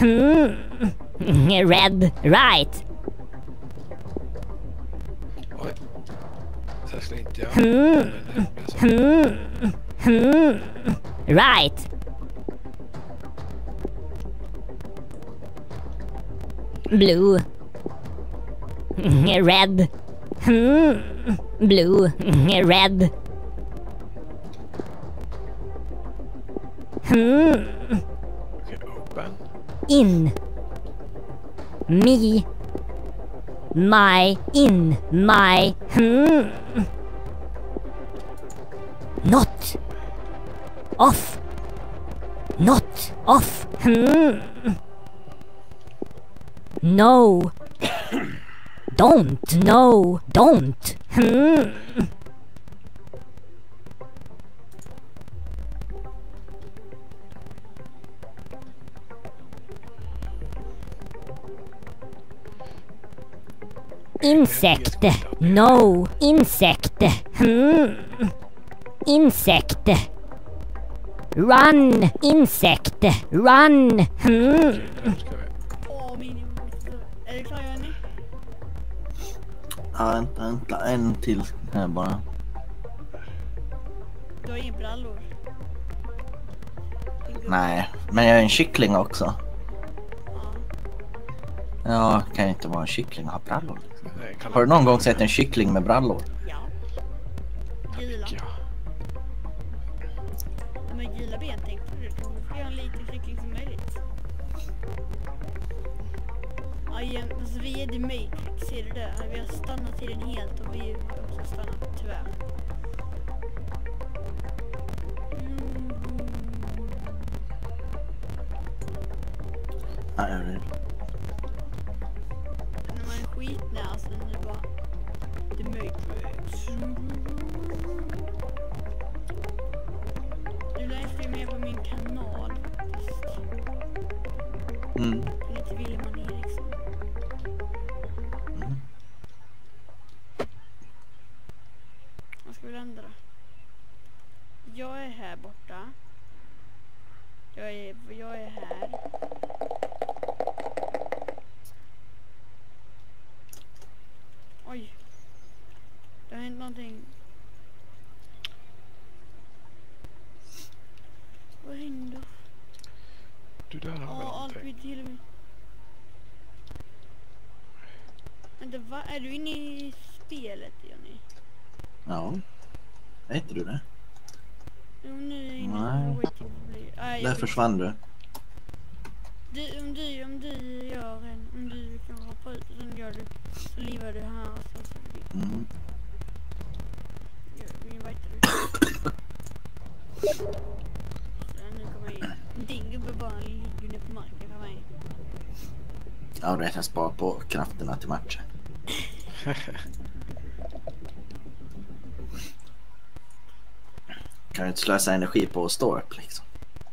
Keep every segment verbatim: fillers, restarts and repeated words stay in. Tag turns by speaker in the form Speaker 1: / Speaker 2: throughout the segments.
Speaker 1: Hmm. Red, right.
Speaker 2: Oj. Så här skulle inte jag.
Speaker 1: Hmm. Hmm. Hmm. Right. Blue. Red. Hmm. Blue. Red. Hmm.
Speaker 2: Okej, open.
Speaker 1: In. Me. My. In. My. Hmm. Not. Off. Not. Off. Hmm. No. Don't. No. Don't. Hmm. Insect. No. Insect. Hmm. Insect. Run. Insect. Run. Hmm.
Speaker 3: Åh, min... Är du klar, Jenny?
Speaker 4: Ja, vänta, vänta. En till här bara.
Speaker 3: Du har inga brallor.
Speaker 4: Nej, men jag är en kyckling också.
Speaker 3: Ja.
Speaker 4: Ja, kan ju inte vara en kyckling och ha brallor.
Speaker 2: Nej, kan
Speaker 4: Har du någon gång sett en kyckling med brallor?
Speaker 3: Ja. Gula.
Speaker 2: Ja.
Speaker 3: De har gula ben, tänk på det. Då får jag en liten kyckling som möjligt. Ja, igen, alltså vi är The Matrix, ser du det? Vi har stannat tiden helt och vi har också stannat, tyvärr. Mm.
Speaker 4: Ja, jag vill.
Speaker 3: När man är skitnära så nu bara The Matrix. Du lär inte med på min kanal.
Speaker 4: Mm.
Speaker 3: Lite Wilhelm Eriksson.
Speaker 4: Mm.
Speaker 3: Vad ska vi landa då? Jag är här borta. Jag är, jag är här. Oj. Det har hänt någonting. Vad händer?
Speaker 2: Du där har väl
Speaker 3: Ja, allt
Speaker 2: någonting.
Speaker 3: blir till och med. Vänta, va? Är du inne i spelet, Johnny?
Speaker 4: Ja. Vet du det?
Speaker 3: Jo, nu är jag inne
Speaker 4: Nej.
Speaker 3: i waiting for play. Nej,
Speaker 4: Där
Speaker 3: jag-
Speaker 4: försvann du.
Speaker 3: Du, om du, om du gör en, om du kan hoppa ut och sen gör du, så livar du här och så, så vi,
Speaker 4: Mm.
Speaker 3: gör, vi invitar du. Så nu kommer jag in. Din gubbe bara ligger ner på marken för mig.
Speaker 4: Ja, det jag spara på krafterna till matchen. Kan ju inte slösa energi på att stå upp liksom.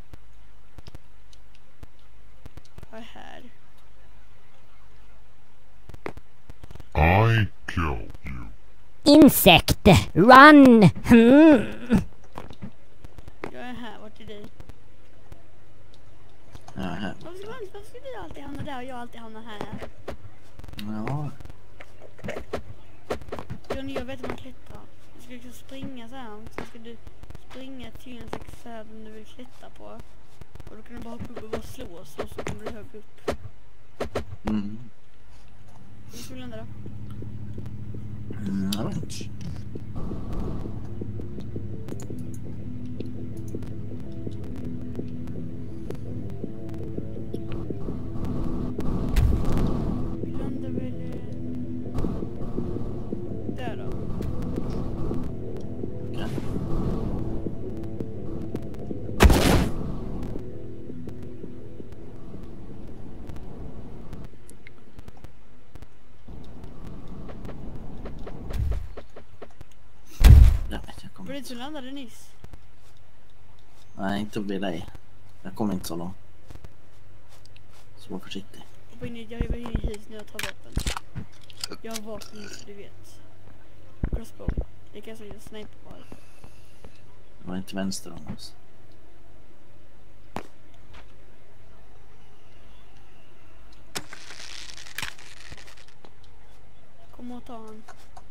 Speaker 3: Jag är här.
Speaker 5: I kill you.
Speaker 1: Insect. Run. Hmm.
Speaker 3: Jag är här, vart är du?
Speaker 4: Ja, här.
Speaker 3: Varför ska, man, varför ska du alltid hamna där och jag alltid hamna här?
Speaker 4: Ja.
Speaker 3: Johnny, jag vet hur man klättrar. Du ska liksom springa så här, så ska du springa till en slags färd som du vill klättra på. Och då kan du bara hoppa upp och bara slå och så, så kommer du högre upp.
Speaker 4: Mm.
Speaker 3: Hur ska vi landa då?
Speaker 4: Mm, jag vet inte.
Speaker 3: Vi landar väl... eh, Där då.
Speaker 4: Ja. Jag vet, jag kommer
Speaker 3: Var det
Speaker 4: inte.
Speaker 3: som landade nyss?
Speaker 4: Nej, inte vid dig. Jag kommer inte så långt. Så var försiktig.
Speaker 3: Hoppa in i, jag var inne i huset nu och tar vapen. Jag har vapen nu så du vet. Crossbow. Det kan jag säga sniper bara.
Speaker 4: Det var inte vänster om oss.
Speaker 3: snart ta han.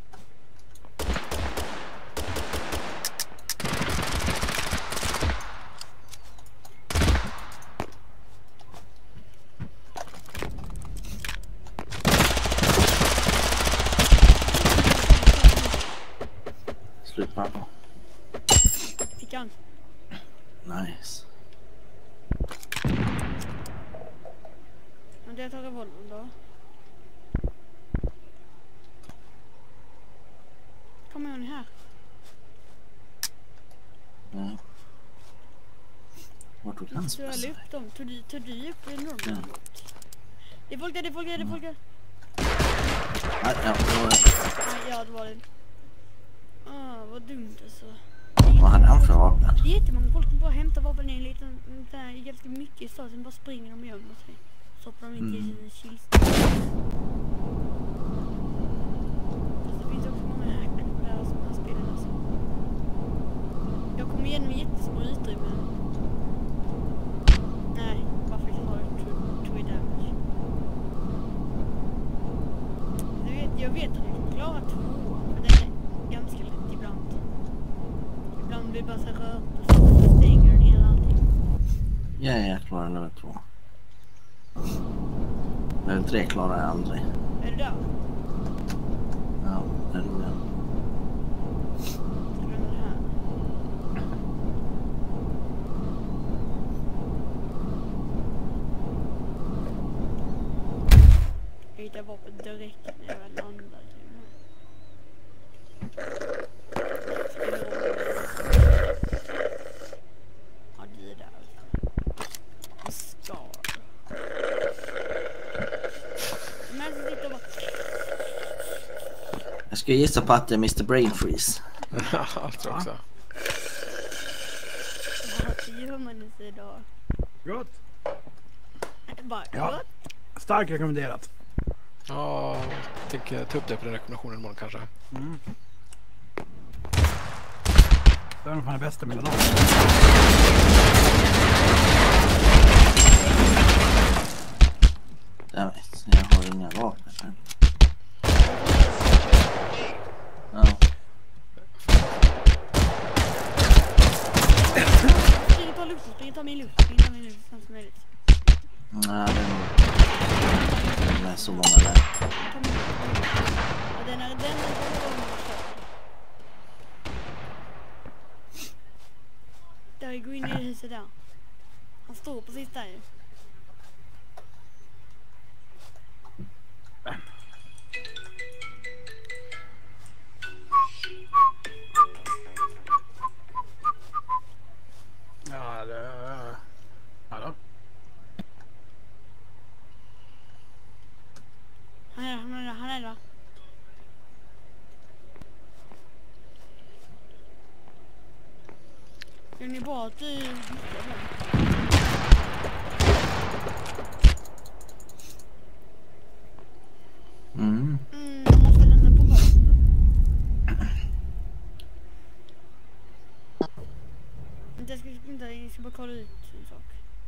Speaker 4: Slut på honom.
Speaker 3: Fick han.
Speaker 4: Nice.
Speaker 3: Men det tar revolvern då. Kommer hon här?
Speaker 4: Ja. Vart tog han
Speaker 3: Så jag la upp dem. Tog du, tog du upp en normal?
Speaker 4: Ja.
Speaker 3: Det är folk där, det är folk där, det är folk där.
Speaker 4: Ja, ja, då,
Speaker 3: Nej, ja, det var det. Ah, vad dumt alltså.
Speaker 4: vad hade han för vapen?
Speaker 3: Det är jättemånga folk som bara hämtar vapen i en liten, där ganska mycket i staden, sen bara springer de och gömmer sig. Så hoppar de inte i
Speaker 4: Mm.
Speaker 3: sin kista. Fast det finns också många hackare på det här, som här spelet alltså. Jag kommer igenom jättesmå utrymmen. Nej, varför jag har two damage. Jag vet, jag vet att jag kan klara två, för det är ganska lätt ibland. Ibland blir det bara så rört och så stänger den hela allting.
Speaker 4: Ja, jag klarar level två. Level tre klarar jag aldrig.
Speaker 3: Är du där?
Speaker 4: Ja, det är roligt.
Speaker 3: Ska du med det här? Jag hittar vapen direkt när jag väl landar. Ja, det är där. En scar. Men så sitter och bara...
Speaker 4: Jag ska gissa på att det är mister Brain Freeze.
Speaker 2: Jag tror också.
Speaker 3: Vad gör man sig idag?
Speaker 6: Gott.
Speaker 3: Bara
Speaker 6: Ja.
Speaker 3: gott.
Speaker 6: Starkt rekommenderat.
Speaker 2: Ja, jag tänker ta upp det på den rekommendationen imorgon kanske.
Speaker 6: Mm. Det är nog fan det bästa med dem.
Speaker 4: Jag vet, jag har inga vapen. Men... Ja.
Speaker 3: Spring ta luft, spring ta min luft, spring ta min luft så snabbt som möjligt.
Speaker 4: Nej, den... Den är så många där.
Speaker 3: Ta min luft. Och den är den är där, gå in i det huset där. Han står precis där ju.
Speaker 6: Ja, det... Hallå?
Speaker 3: Han är där, han är där, han är där. Gör ni bra att du...
Speaker 4: Mm.
Speaker 3: Mm, jag måste lämna på golvet. Jag ska inte, jag ska bara kolla ut en sak.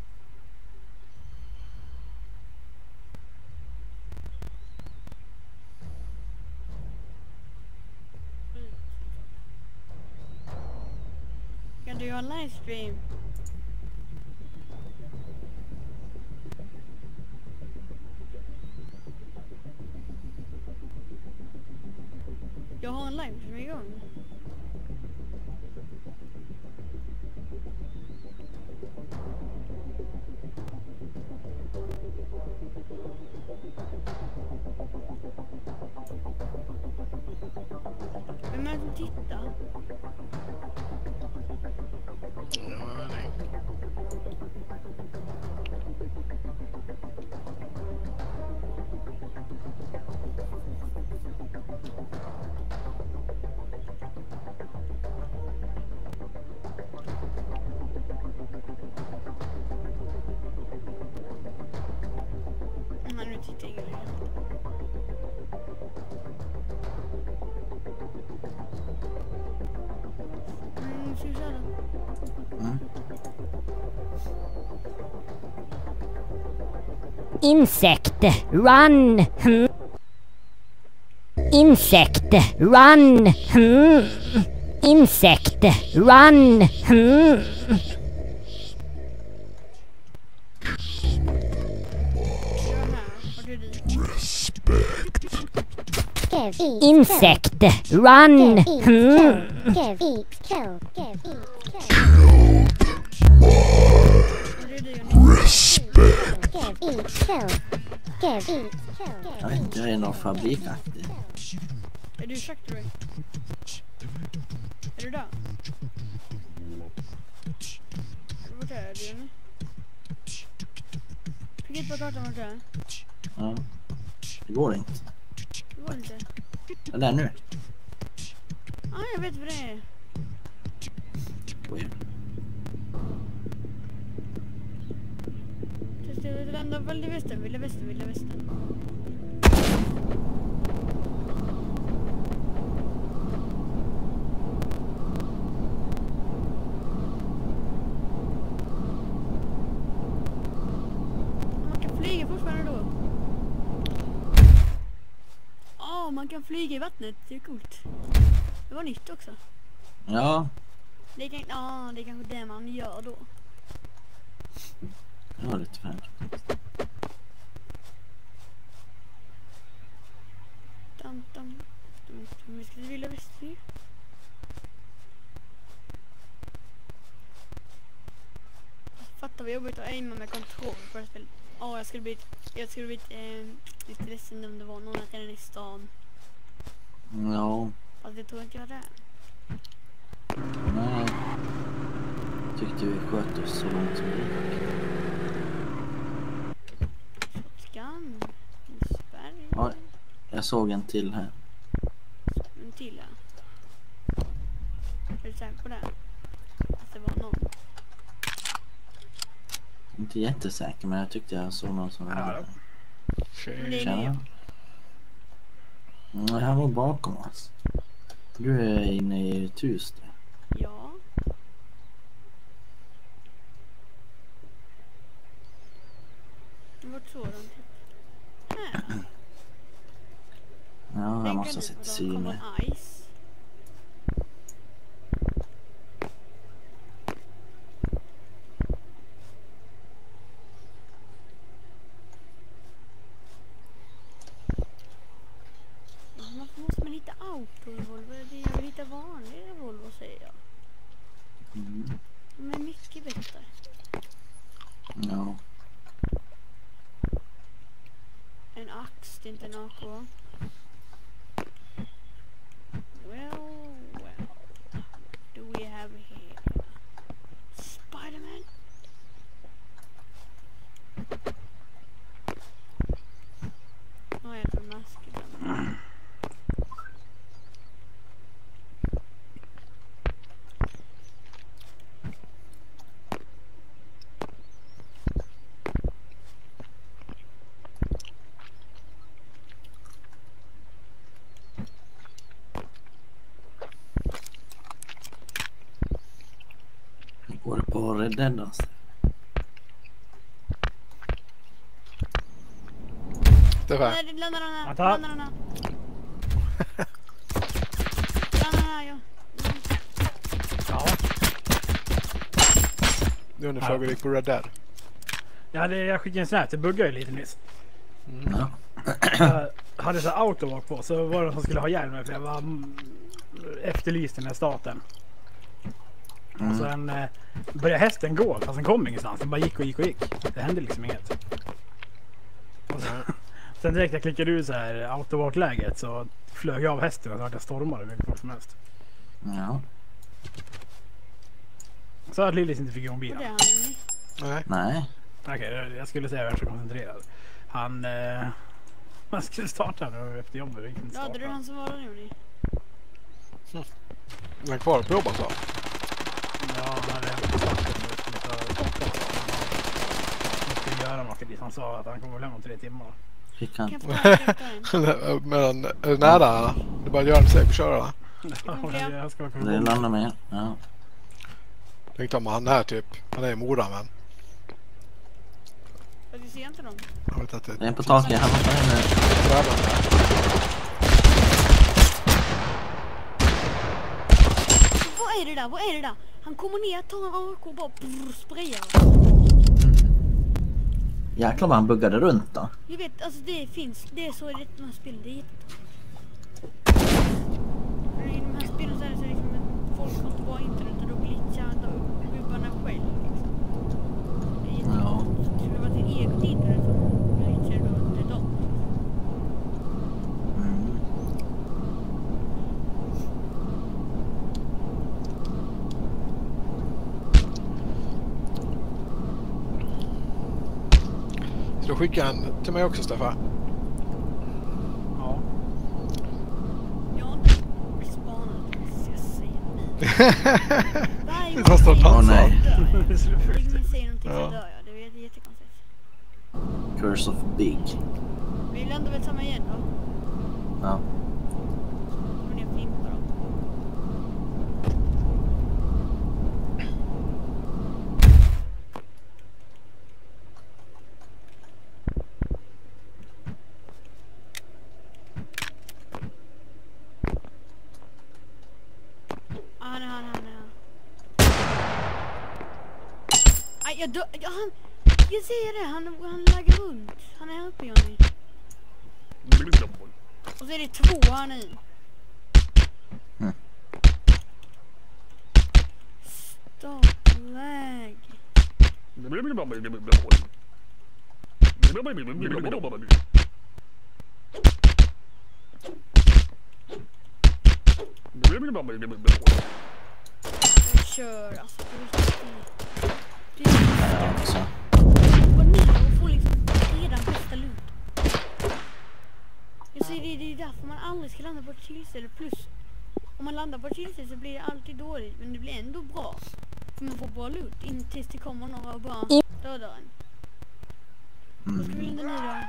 Speaker 3: Kan du göra en livestream? Jag har en livestream igång. Vem är det som tittar?
Speaker 2: Ja, nej.
Speaker 3: Nej, nu tittar ingen längre. Mm, ska vi köra då?
Speaker 4: Mm.
Speaker 1: Insekt. Run. Hmm. Insekt. Run. Hmm. Insekt. Run. Hmm. Insekt. Run. Hmm.
Speaker 4: Jag vet inte, jag är någon fabrikaktig.
Speaker 3: Är du Factory? Är du där? Vart är du, Jenny? Fick inte på kartan vart du är?
Speaker 4: Ja. Det går inte.
Speaker 3: Det går inte.
Speaker 4: Ja, där nu.
Speaker 3: Ah, jag vet vad det är.
Speaker 4: Oj.
Speaker 3: Det landar väl i västern, vilda västern, vilda västern. Man kan flyga fortfarande då. Åh, oh, man kan flyga i vattnet, det är coolt. Det var nytt också.
Speaker 4: Ja,
Speaker 3: Det är, kan, ah, det är kanske det man gör då.
Speaker 4: det var lite fint.
Speaker 3: Dum, dum, dum, dum. Vi ska till vilda västern. Fattar vad jobbigt att aima med kontroll på det spelet. Ja, jag skulle bli, jag skulle bli eh, lite ledsen om det var någon att den i stan.
Speaker 4: Ja,
Speaker 3: Fast det tror inte jag det är.
Speaker 4: nej. Tyckte vi sköt oss så långt som det gick.
Speaker 3: Shotgun. Sverige.
Speaker 4: Ja, jag såg en till här.
Speaker 3: En till här. Är du säker på det? Att det var någon?
Speaker 4: Inte jättesäker, men jag tyckte jag såg någon som var
Speaker 6: Ja,
Speaker 4: där.
Speaker 3: Men det är
Speaker 4: Tjena.
Speaker 3: det.
Speaker 4: Mm, han var bakom oss. Du är inne i ett hus där.
Speaker 3: Ja. Vart sådant? Här.
Speaker 4: Ja, jag måste ha
Speaker 3: Tänker
Speaker 4: sett
Speaker 3: du på
Speaker 4: syne.
Speaker 3: Common Ice? Varför måste man hitta auto-Volvo? Jag vill hitta vanliga Volvo, säger jag.
Speaker 4: Mm.
Speaker 3: De är mycket bättre.
Speaker 4: Ja.
Speaker 3: En ax, det är inte en A K. Well, well. What do we have here? Spider-Man? Vad är det för masker där?
Speaker 4: Går det på Red Dead alltså?
Speaker 2: Det var.
Speaker 3: Nej, landa den här,
Speaker 6: Vänta.
Speaker 3: landa den här. Landa den här, ja.
Speaker 6: Ja.
Speaker 2: Nu undrar jag hur det gick på Red Dead.
Speaker 6: Ja, det, jag skickade en snap. Det buggade ju lite nyss.
Speaker 4: Ja.
Speaker 6: Jag hade så här autolock på, så var det någon som skulle ha hjälm med, för jag var mm, efterlyst den här staten.
Speaker 4: Mm.
Speaker 6: Och sen eh, började hästen gå, fast den kom ingenstans. Den bara gick och gick och gick. Det hände liksom inget. Och sen, sen direkt jag klickade ut så här autovalk-läget, så flög jag av hästen och så vart jag stormade mycket fort som helst.
Speaker 4: Ja.
Speaker 6: Så att Lillis inte fick igång
Speaker 3: Och det
Speaker 6: bilen.
Speaker 3: är han, ni.
Speaker 2: Nej.
Speaker 4: Nej.
Speaker 6: Okej, jag skulle säga att jag var så koncentrerad. Han... Eh, man skulle starta nu efter jobbet. Inte
Speaker 3: Ja, det är
Speaker 6: starta.
Speaker 3: han som var där nu, ni.
Speaker 2: Den är kvar på jobbet, va?
Speaker 6: Ja, han hade startat nu. Han skulle göra något dit. Han sa att han kommer hem om tre timmar.
Speaker 4: Fick
Speaker 3: Kan
Speaker 4: han.
Speaker 3: jag få ta en?
Speaker 2: Men är det nära? Det är bara att göra en seg och köra.
Speaker 6: Jag ska
Speaker 4: Det
Speaker 6: komma
Speaker 4: landar med. Ja.
Speaker 2: Tänkte om han är typ, han är i Mora, men
Speaker 3: Fast vi ser inte dem.
Speaker 2: jag vet att det
Speaker 4: Det är en på taket. Han måste in nu.
Speaker 2: är
Speaker 3: vad är det där? Vad är det där? Han kommer ner, tar en A K och bara brr, sprayar.
Speaker 4: Jäklar vad han buggade runt då.
Speaker 3: Jag vet, alltså det finns, det är så i de här spelen, det är jättebra. I de här spelen så är det så liksom att folk har inte bara internet och då glitchar gubbarna själv liksom. Det är jättebra.
Speaker 4: Ja.
Speaker 3: Det skulle vara ett eget internet som glitchar då, det är dem.
Speaker 4: Mm.
Speaker 2: Så då skickar han till mig också, Stefan.
Speaker 6: Ja.
Speaker 3: Jag har inte spanat, så jag säger nej. Varje
Speaker 2: Det tar stått
Speaker 3: gång
Speaker 2: han
Speaker 3: jag
Speaker 4: nej.
Speaker 3: dör jag.
Speaker 6: Det är så
Speaker 3: Varje
Speaker 6: frukt.
Speaker 3: gång jag säger någonting så
Speaker 2: Ja.
Speaker 3: dör jag. Det är jättekonstigt.
Speaker 4: Curse of Big.
Speaker 3: Vi landar väl samma igen då?
Speaker 4: Ja.
Speaker 3: Kommer ner och fimpa då. Ah, han är han, han är han. Aj, jag dör. Ja, han, jag ser det. Han, han laggar runt. Han är här uppe, Johnny. Och så är det två här nu.
Speaker 4: Mm.
Speaker 3: Stopp, lag. Jag kör alltså på riktigt. Det är
Speaker 4: Ja, också.
Speaker 3: och ner och får liksom redan bästa loot. Jag säger det, det är därför man aldrig ska landa på ett chillställe. Plus, om man landar på ett chillställe så blir det alltid dåligt. Men det blir ändå bra. För man får bra loot in tills det kommer några och bara dödar en. Vad ska vi landa nu då?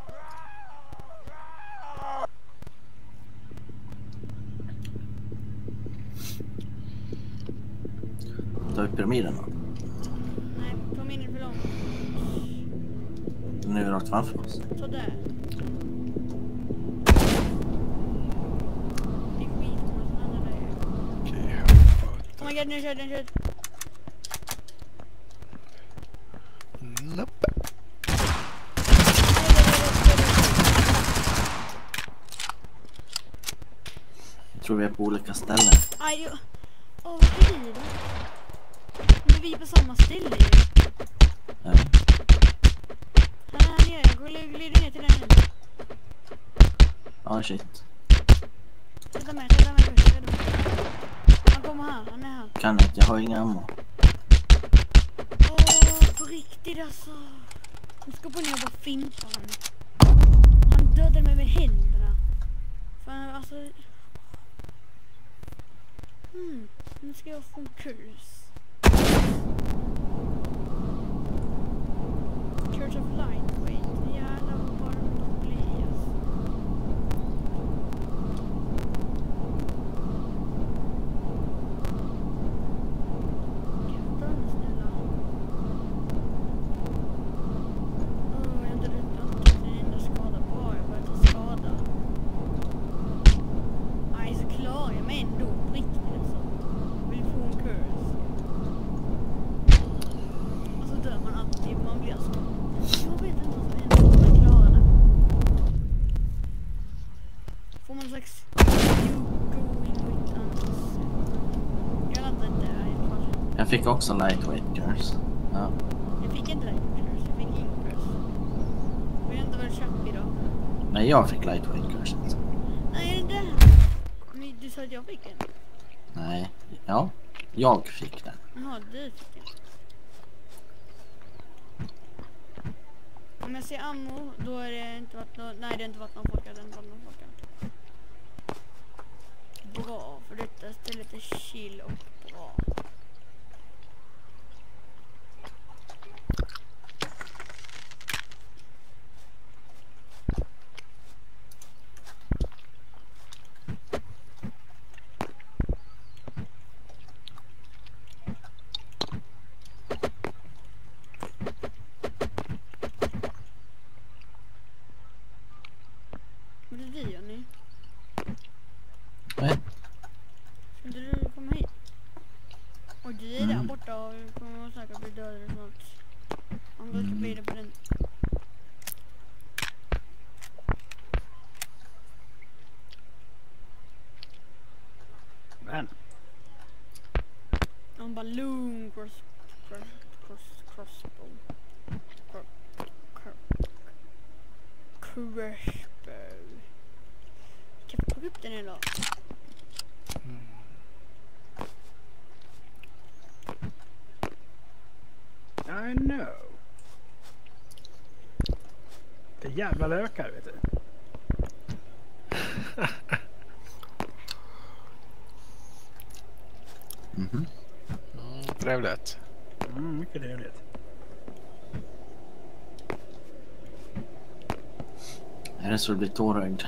Speaker 4: Tar vi pyramiden då?
Speaker 3: Nej, kom in för långt.
Speaker 4: Nu är vi rakt framför oss.
Speaker 3: Så där. Det är skitmånga som landar där.
Speaker 2: Okej,
Speaker 3: Oh my god, den kör, den kör.
Speaker 2: nope.
Speaker 4: Jag tror vi är på olika ställen.
Speaker 3: Aj, jag... Åh, vad blir det? Men vi är på samma ställe ju.
Speaker 4: Ja.
Speaker 3: Han är här nere, jag går glider ner till den nu.
Speaker 4: Ah, shit.
Speaker 3: Rädda mig, rädda mig först, rädda mig. Han kommer här, han är här.
Speaker 4: Kan inte, jag har inga ammo.
Speaker 3: Åh, på riktigt alltså. Nu ska på ner och bara fimpa han. Han dödade mig med händerna. Fan, alltså... Hmm, nu ska jag få en curse. Curse of lightweight. Jävlar vad bara de blir alltså. Kan jag döda snälla? Åh, jag har inte rätt en enda skada på. Jag börjar ta skada. Nej, så klarar jag mig ändå på riktigt alltså. Jag vill få en curse. Och så dör man alltid. Man blir så... Jag vet inte vad som händer om man klarar det. Får man en slags... You go in with us. Jag landade inte där i alla fall.
Speaker 4: Jag fick också lightweight curse. Ja.
Speaker 3: Jag fick inte light curse. Jag fick ingen curse. Jag vet inte vad det köpte idag.
Speaker 4: Nej, jag fick lightweight curse. Alltså.
Speaker 3: Nej, det där. Men du sa att jag fick en.
Speaker 4: Nej, ja. Jag fick den.
Speaker 3: Jaha, du fick en. Om jag ser ammo, då är det inte varit någon... Nej, det har inte varit någon folka. Det har inte varit någon folka. Bra, för detta stället är chill och bra. Vad är det, Johnny?
Speaker 4: Nej,
Speaker 3: Skulle du komma hit? crossbow. Kan jag plocka upp den eller?
Speaker 6: I know. Det är jävla lökar, vet du.
Speaker 4: Mhm.
Speaker 2: Mm, trevligt.
Speaker 6: Mm, mycket trevligt.
Speaker 4: Är det så du blir tårögd?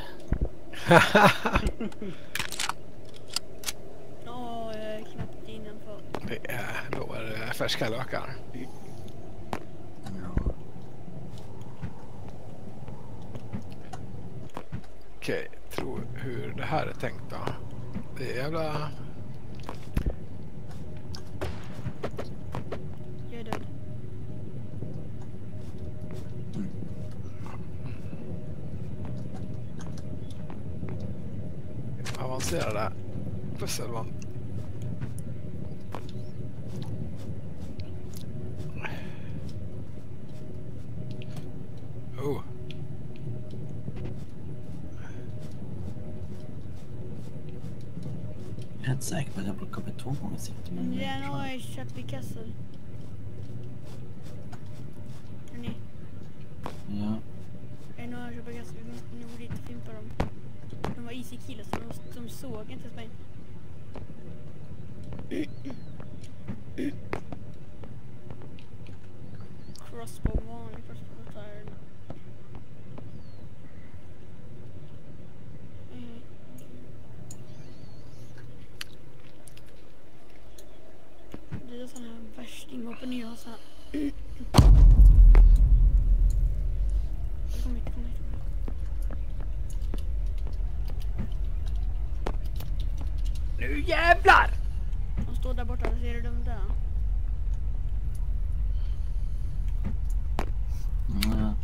Speaker 3: Ja, eh, knappt innanför.
Speaker 2: Det är då är det färska lökar.
Speaker 4: Ja.
Speaker 2: Okej, tro hur det här är tänkt då. Det är jävla...
Speaker 3: Jag är död.
Speaker 2: avancerade pussel va? Oh.
Speaker 4: Jag är rätt säker på att jag plockade upp två gånger sikt. Men
Speaker 3: Den har jag köpt vid kassan. Hörni,
Speaker 4: ja.
Speaker 3: en har jag köpt vid kassan. Vi måste nog dit och fimpa dem. De var easy killar så de, de såg inte ens mig. Crossbow, vanlig crossbow där. Mm. Det är sån här värstingvapen jag har så här. Kom hit, kom hit.
Speaker 6: Nu jävlar!
Speaker 3: De står där borta, ser du dem där?
Speaker 4: Ja.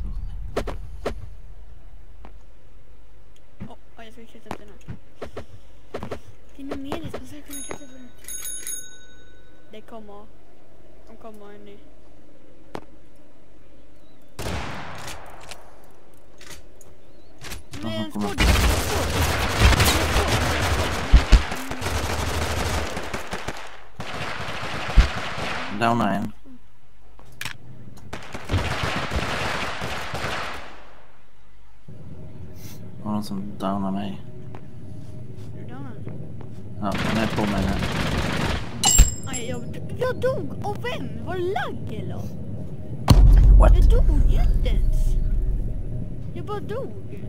Speaker 3: Åh, oh, jag ska klättra upp den här. Det är nog medigt, man ska kunna klättra upp den. Det kommer. De kommer en ny. Men
Speaker 4: kommer.
Speaker 3: skåd!
Speaker 4: Down en. Och någon som downar mig.
Speaker 3: Du downar?
Speaker 4: Ja, han är på mig nu.
Speaker 3: Aj, jag, jag dog! Och vem? Var det lagg eller?
Speaker 4: What?
Speaker 3: Jag dog ju inte ens. Jag bara dog.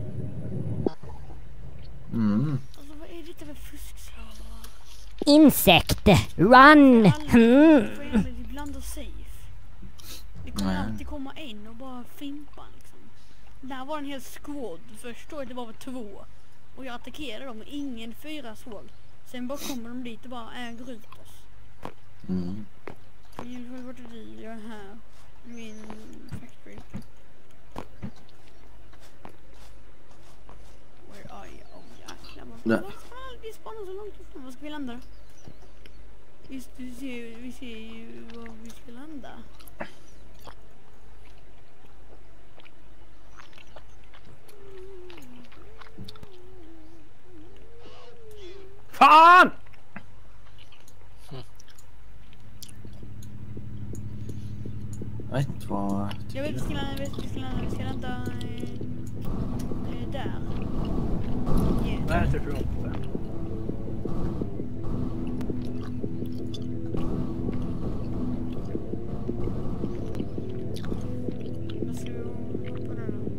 Speaker 4: Mm.
Speaker 3: Alltså vad är det för fuskslavar?
Speaker 1: Insekt, run! Hmm.
Speaker 3: Får jag aldrig ibland och safe. Det kommer
Speaker 4: Nej.
Speaker 3: alltid komma en och bara fimpa liksom. Där var en hel squad. Först då det var väl två. Och jag attackerade dem och ingen fyra såg. Sen bara kommer de dit och bara äger ut oss.
Speaker 4: Mm.
Speaker 3: Jag vart är du? Jag är här. Min factory. Where are you? Oh jäklar.
Speaker 4: Där.
Speaker 3: Varför ska man aldrig spana så långt ifrån? Var ska vi landa då? Just du ser, vi ser ju var vi ska landa.
Speaker 6: Fan!
Speaker 4: Jag vet inte vad...
Speaker 3: Jag vet vi ska landa, vi ska landa, vi ska landa eh, eh, där. Yeah.
Speaker 6: Nej, typ jag inte.
Speaker 3: Vad ska vi hoppa där då?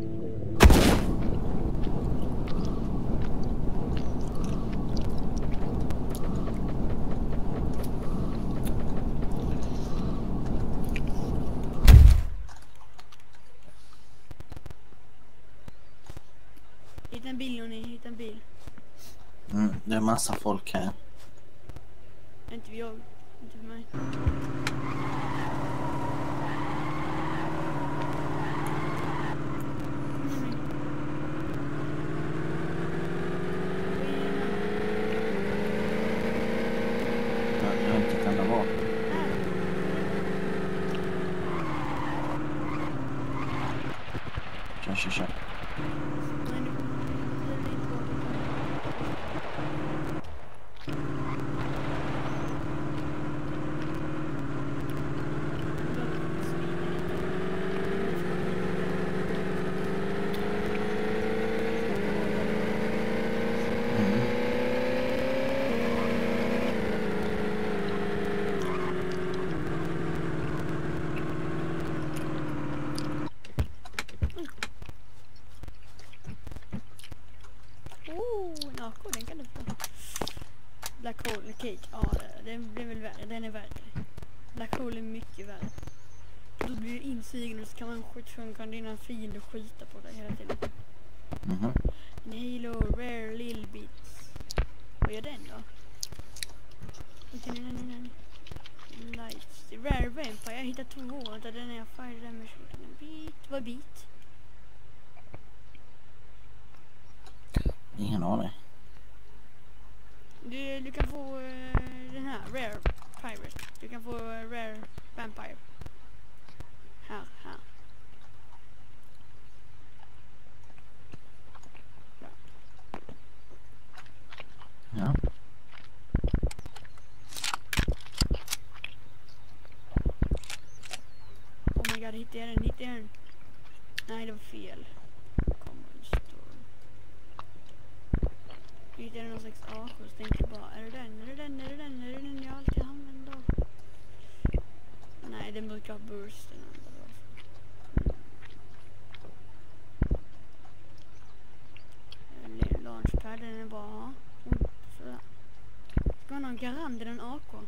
Speaker 3: Hitta en bil Jonny, hitta en bil.
Speaker 4: Mm, det är massa folk här.
Speaker 3: Inte för jag, inte för mig.
Speaker 4: Jag jag har inte ett enda vapen. Kör, kör, kör.
Speaker 3: Nej, det kommer inte vara den kan du få. Black Hole Cake, ja den blir väl värre, den är värre. Black Hole är mycket värre. Då blir du insugen och så kan man skjuta kan dina fiender skita på dig hela tiden.
Speaker 4: Mhm.
Speaker 3: En Halo Rare Little Bits. Vad gör den då? Lights. Rare Vampire, jag hittar två år där den är fire damage. Beat, vad beat?
Speaker 4: Ingen aning.
Speaker 3: Du, du kan få uh, den här, Rare Pirate. Du kan få uh, Rare Vampire. Här, här. Bra.
Speaker 4: Ja.
Speaker 3: Oh my god, hittade jag den, hittade jag den. Nej, det var fel. Common store. Hittade jag någon slags A sju så tänkte jag bara, är det den, är det den, är det den, är det den jag alltid använder? Nej, den brukar ha burst den andra då. Mm. Launchpad, den är bara oh, sådär. Ska man ha en Garand eller en A K?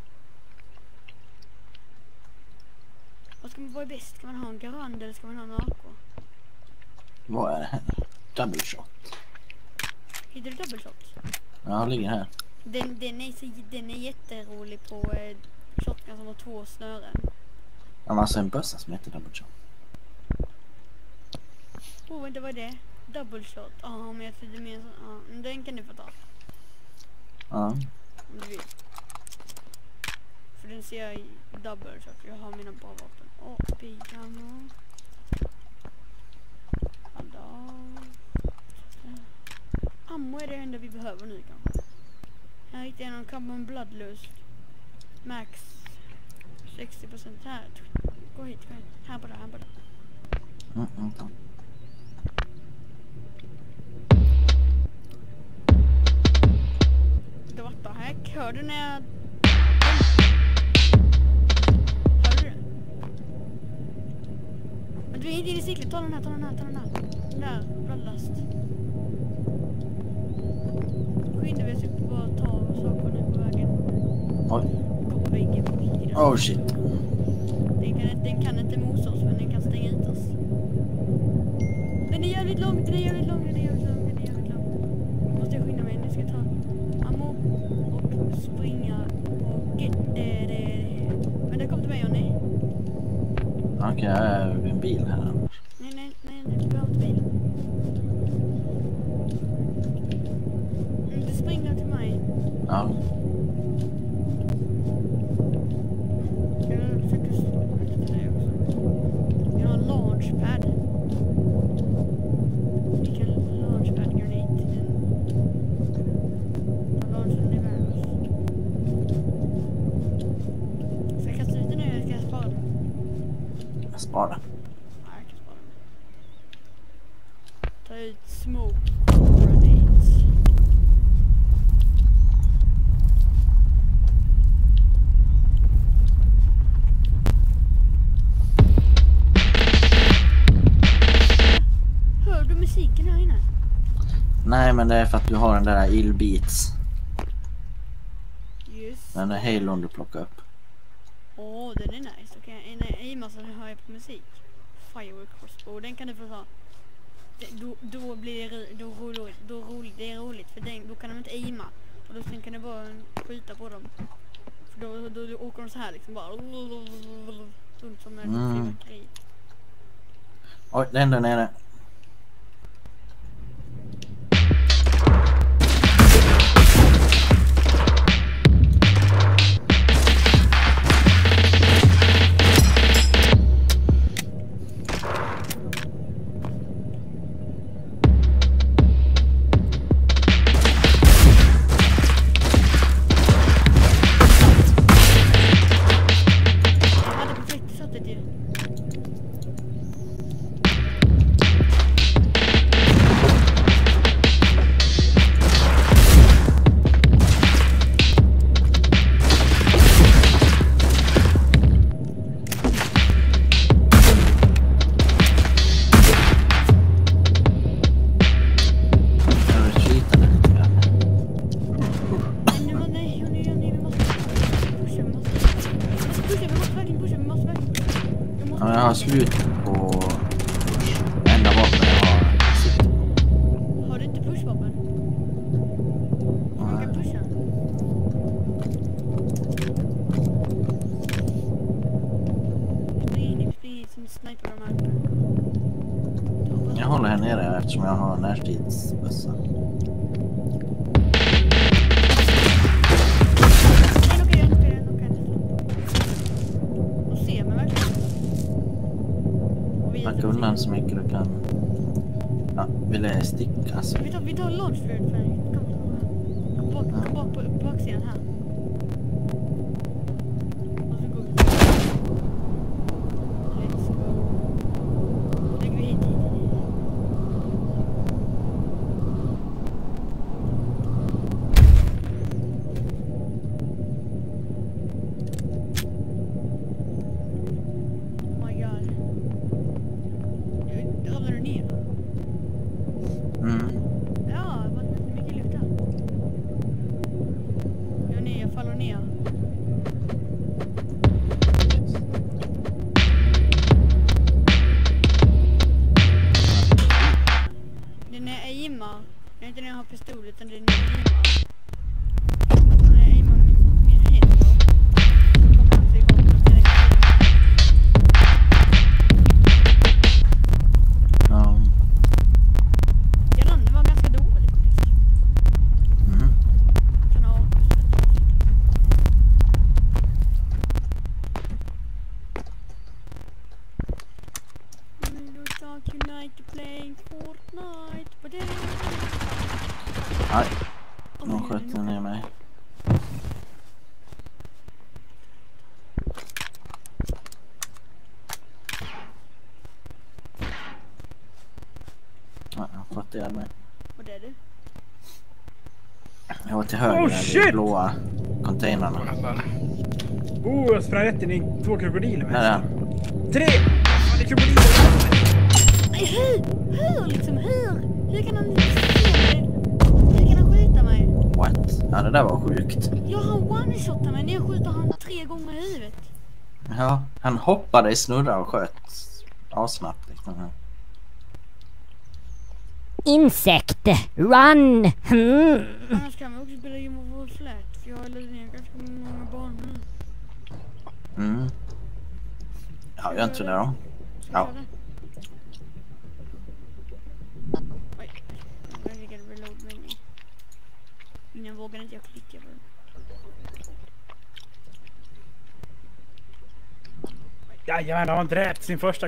Speaker 3: Vad ska man vara bäst? Ska man ha en Garand eller ska man ha en A K?
Speaker 4: Vad är det här? Double shot.
Speaker 3: Hittar du double shot?
Speaker 4: Ja, ligger här.
Speaker 3: Den, den, är, så, den är jätterolig på eh, shotgun som har två snören.
Speaker 4: Ja, alltså en bössa som heter double shot.
Speaker 3: Åh, oh, det var det. Double shot. Ja, ah, men jag trodde mer så. Ja, ah, den kan du få ta.
Speaker 4: Ja.
Speaker 3: Om du vill. För den ser jag i double shot. Jag har mina bra vapen. Åh, oh, big-ammo. Hallå. Ammo är det enda vi behöver nu kanske. Här hittar jag någon Carbon Bloodlust. Max sextio procent här. Gå hit, gå hit. Här på det, här på det.
Speaker 4: Mm, mm, mm.
Speaker 3: What the heck? Hörde du när jag... Hörde du det? Men du är inte inne i cyklet. Ta den här, ta den här, ta den här. Den där, bloodlust. Skynda vi så bara ta sakerna på vägen.
Speaker 4: Oj.
Speaker 3: Gå på väggen.
Speaker 4: Oh shit.
Speaker 3: Den kan, den kan inte mosa oss, men den kan stänga ut oss. Den är jävligt lång, den är jävligt lång, den är jävligt lång, den är jävligt lång. Nu måste jag skynda mig, nu ska jag ta ammo och springa och get det, det. Men det kom till mig, Johnny.
Speaker 4: Okej, okay, jag är vid en bil här.
Speaker 3: Nej, nej, nej, nej, du behöver inte bil. Mm, du springer till mig.
Speaker 4: Ja.
Speaker 3: Jag försöker slå efter dig också. Jag har en launchpad. Vi kan launchpad granate till den. Och launcha den i världen. Ska jag kasta ut den nu eller ska jag spara den?
Speaker 4: Jag sparar.
Speaker 3: Ja, jag kan spara den. Ta ut smoke grenades. Hör du musiken här inne?
Speaker 4: Nej, men det är för att du har den där illbeats.
Speaker 3: Just.
Speaker 4: Den är Halon du plockar upp.
Speaker 3: Åh, oh, den är nice. Okej, okay. I massa hör jag på musik. Firework crossbow, den kan du få ta. Det, då, då blir det då roligt, då roligt, det är roligt för den, då kan de inte aima. Och då sen kan du bara skjuta på dem. För då, då, då åker de så här liksom bara runt som en
Speaker 4: Mm.
Speaker 3: fyrverkeri.
Speaker 4: Oj, den där nere. slut på push. Enda vapen jag har sitter.
Speaker 3: Har du inte pushvapen? Man kan pusha. Spring in, spring in som sniper de här.
Speaker 4: Jag håller här nere eftersom jag har närstidsbössa.
Speaker 3: Nej, okej, jag knockar den, knockar den. De ser mig verkligen. Och vi är
Speaker 4: Backa undan så mycket du kan. Ja, vill jag sticka alltså.
Speaker 3: Vi tar, vi tar launch för det. Kom, kom bak, kom bak på, på baksidan här. Och så går vi. Let's go. Lägger vi hit, hit, hit. Oh my god. Ramlar du ner?
Speaker 4: Mm.
Speaker 3: Ja, det var mycket luft där. Jag är ner, jag faller ner. Det är när jag aimar. Det är inte när jag har pistol utan det är när jag aimar. När jag aimar med min händer. Så kommer han till igång. Och direkt.
Speaker 4: Ja.
Speaker 3: Ja, den var ganska dålig faktiskt.
Speaker 4: Mm.
Speaker 3: Kan ha Unite playing Fortnite. But then...
Speaker 4: Aj,
Speaker 3: Oh,
Speaker 4: någon
Speaker 3: men
Speaker 4: sköt
Speaker 3: det är
Speaker 4: ner mig. Ja, jag fattar jag mig.
Speaker 3: Vad är det?
Speaker 4: Jag var till höger
Speaker 6: Oh,
Speaker 4: där i
Speaker 6: shit!
Speaker 4: blåa containrarna.
Speaker 2: Vad händer?
Speaker 6: Oh, jag sprang rätt in i två krokodiler
Speaker 4: Där
Speaker 6: med.
Speaker 4: är han.
Speaker 6: Tre! Fan, det är krokodiler!
Speaker 3: Nej, hur? Hur liksom? Hur? Hur kan han se mig? Hur kan han skjuta mig?
Speaker 4: What? Ja, det där var sjukt.
Speaker 3: Jag har one-shotat mig när jag skjuter han tre gånger i huvudet.
Speaker 4: Ja, han hoppade i snurra och sköt avsnabbt liksom.
Speaker 1: Insekt. Run. Hmm.
Speaker 3: Annars kan man också spela Game of War Flat. För jag har laddat ner ganska många banor nu.
Speaker 4: Mm. Ja, gör inte det då.
Speaker 3: Ska
Speaker 4: Ja.
Speaker 3: jag göra det? Oj, jag lägger reload mening. Innan vågar inte jag klicka på den.
Speaker 6: Jajamän, han har dräpt sin första